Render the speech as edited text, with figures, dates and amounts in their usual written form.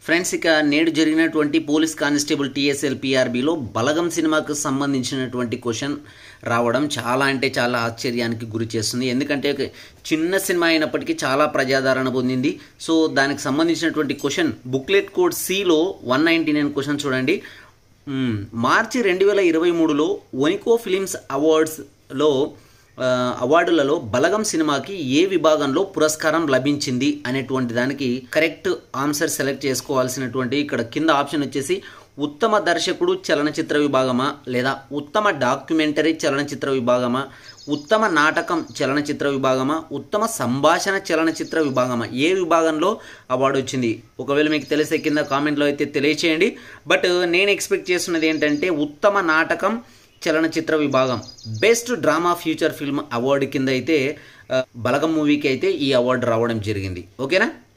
Friends, ఇక నేడు జరిగినటువంటి పోలీస్ కానిస్టేబుల్ టీఎస్ఎల్ పిఆర్బిలో బలగం సినిమాకు సంబంధించినటువంటి క్వశ్చన్ రావడం చాలా అంటే చాలా ఆశ్చర్యానికి గురి చేస్తుంది. ఎందుకంటే చిన్న సినిమా అయినప్పటికీ చాలా ప్రజాదరణ పొందింది. సో దానికి సంబంధించినటువంటి క్వశ్చన్ బుక్లెట్ కోడ్ సిలో 199 క్వశ్చన్ చూడండి. మార్చి 2023లో ఒనికో ఫిలిమ్స్ అవార్డులలో బలగం సినిమాకి ఏ విభాగంలో పురస్కారం లభించింది అనేటువంటి దానికి కరెక్ట్ ఆన్సర్ సెలెక్ట్ చేసుకోవాల్సినటువంటి ఇక్కడ కింద ఆప్షన్ వచ్చేసి ఉత్తమ దర్శకుడు చలనచిత్ర విభాగమా, లేదా ఉత్తమ డాక్యుమెంటరీ చలనచిత్ర విభాగమా, ఉత్తమ నాటకం చలనచిత్ర విభాగమా, ఉత్తమ సంభాషణ చలనచిత్ర విభాగమా, ఏ విభాగంలో అవార్డు వచ్చింది? ఒకవేళ మీకు తెలిసే కింద కామెంట్లో అయితే తెలియచేయండి. బట్ నేను ఎక్స్పెక్ట్ చేస్తున్నది ఏంటంటే ఉత్తమ నాటకం చలనచిత్ర విభాగం best drama feature film award కింద అయితే బలగం మూవీకి అయితే ఈ అవార్డు రావడం జరిగింది. ఓకేనా?